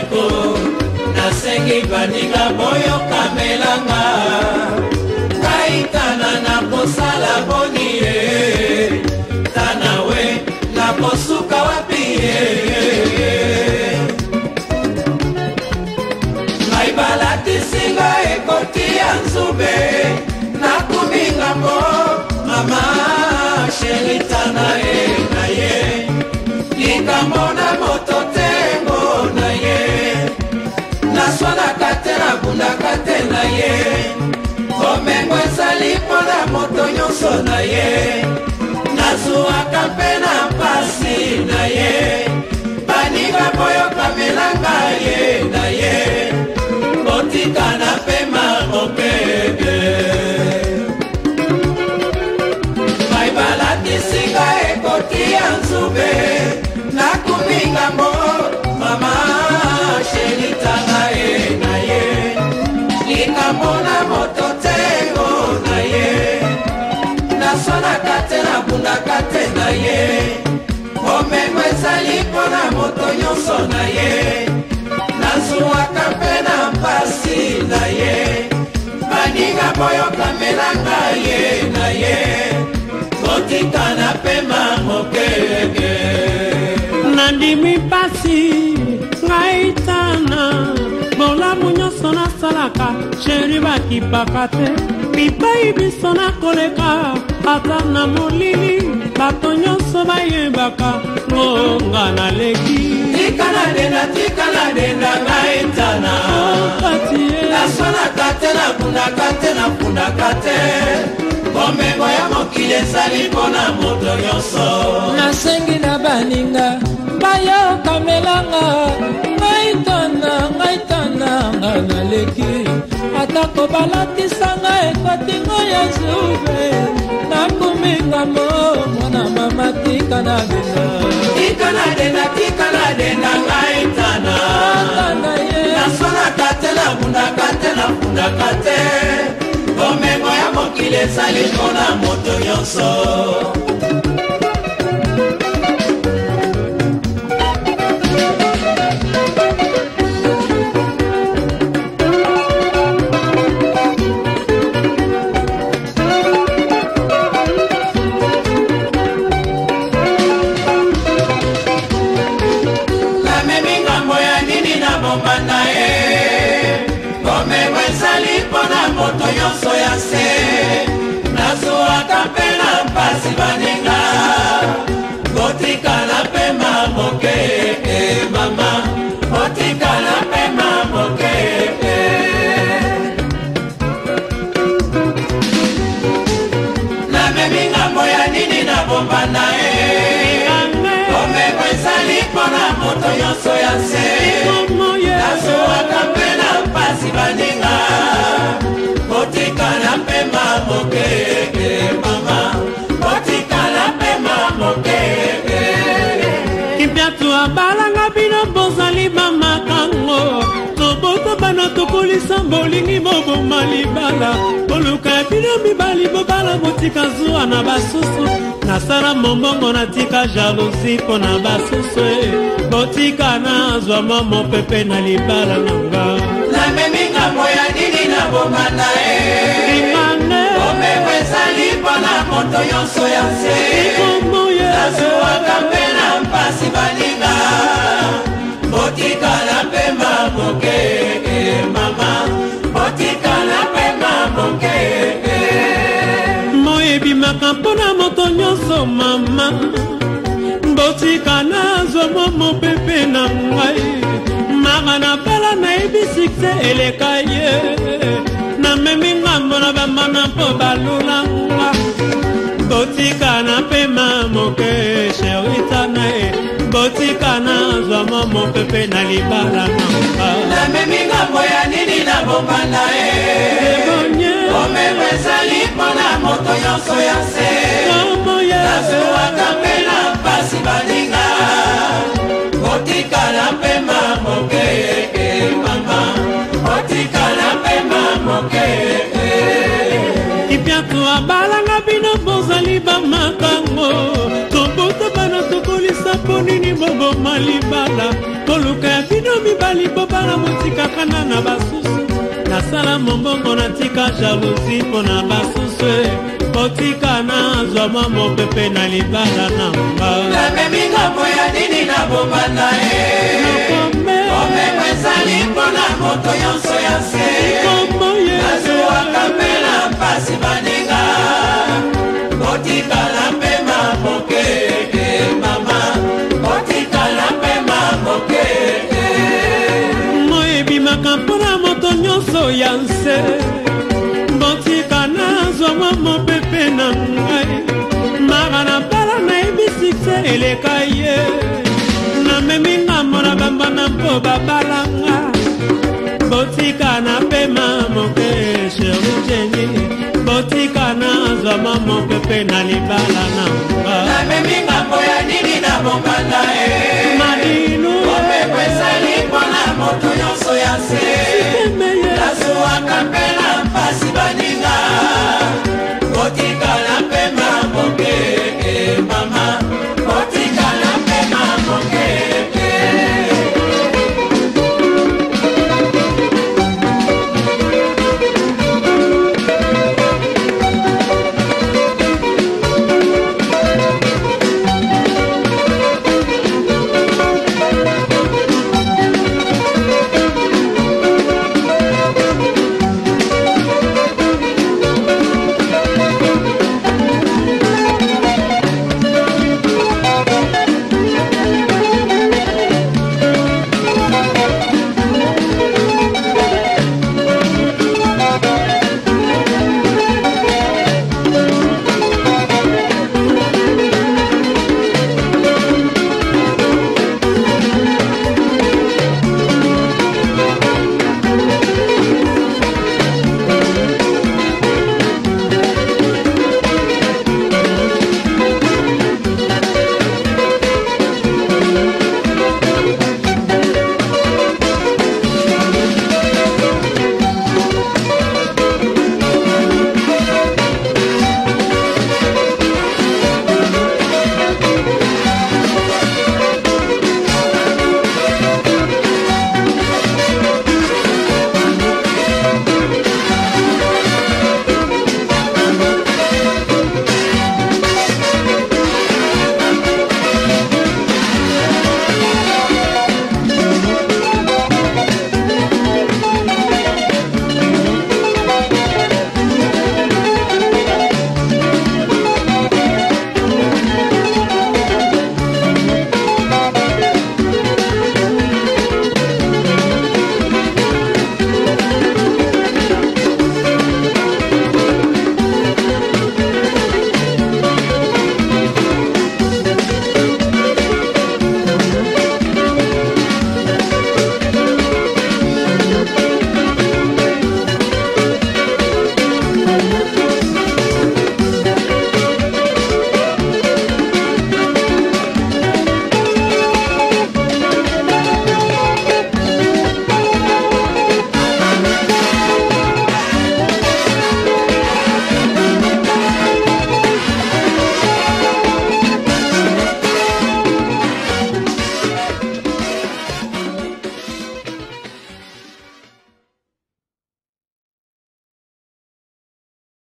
bandeko nasengi baninga boyo kamelanga kaitana na kosala boni tanawe na kosuka wapi ngai balatisinga ekoti ya nzube nakuminga mo mama sheritana na ye likambo na moto tembo na ye naswanaka te nabundaka te na ye komengo ezali mpo na moto nyonso na ye nazuwaka mpe na mpasi na ye baninga boyokamelanga ye na ye botikana mpe mabokebe mai balatisinga ekoti ya nzube nakuminga mo mama sheritanga ye na ye likambo na moto tengo na ye naswanaka te nabundaka te na ye komengo ezali mpo na moto nyonso na ye nazuwaka mpe na mpasi na ye baninga boyokamelanga ye na ye botikana mpe mamokege nandimi pasi ngai tana bolamu nyonso nasalaka sheri bakipaka te bipai biso nakoleka ata na molili bato nyonso bayebaka ngonga naleki tikana denda ngai tana naswanaka te nabundaka te komengo ya mokili ezali mpo na moto nyonso nasengi na baninga bayokamelanga ngai tana nga naleki atako balatisanga ekotingo ya zube nakuminga mo mwana mama tikana denda ngai tana naswanaka te nabundaka te komengo ya mokili ezali mpo na moto nyonso moto nyonso ya se nazuwaka mpe na mpasi baninga botikana mpe mamoke mama botikana mpe mamoke namemi ngambo ya nini na bomba na ye komengo ezali mpo na moto nyonso ya se nazuwaka mpe na mpasi baninga botikana mpe mamokeke mama botikana mpe mamokeke kipiatu abalanga bino bozali bamakango toboto bana tokolisa bolingi boboma libala koluka ya bino mibali bobala botika zuwa na basusu nasala mombongo natika jalousi mpo na basusu botikana zwa momo pepe na libala nanga namemi ngambo ya nini na bomba na ye komengo ezali mpo na moto nyonso ya nse nazuwaka mpe na mpasi baninga botikana mpe mamokeke mama botikana mpe mamokeke moyebimaka mpo na moto nyonso mama botikana zwa momo pepe na ngai maka na pela nayebi sukse eleka ye namemi ngambo na bamana mpo balulanga botikana mpe mamoke sheritana ye botikana zwa momo pepe na libala nanga namemi ngambo ya nini na bomba na ye komengo ezali mpo na moto nyonso ya se nazuwaka mpe na mpasi baninga botikana mpe mamokeke mama botikana mpe mamokeke ipiatu abalanga bino bozali bamakango tobota bana tokolisa mpo nini boboma libala koluka ya bino mibali mibali bobala motikaka na basusu nasala mombongo natika jalousie mpo na basusu botika nazwa mwa mopepe na libala na mba namemi ngambo ya nini na bombanda omemo ezali mpo na moto nyonso ya se nazwwaka mpe na mpasi baninga botikala mpe mamoke mama botikala mpe mamoke moyebimaka mpona moto nyonso ya nse botika nazwa mwa mopepe na ngai mara na bala nayebi sukse eleka ye namemi ngambo na bambana mpo babalanga botika na mpe mamoke sheri jeni botika nazwa mwa mopepe na libala na mba namemi ngambo ya nini na bombanda madinu omemo ezali mpo na moto nyonso ya se nazwwaka mpe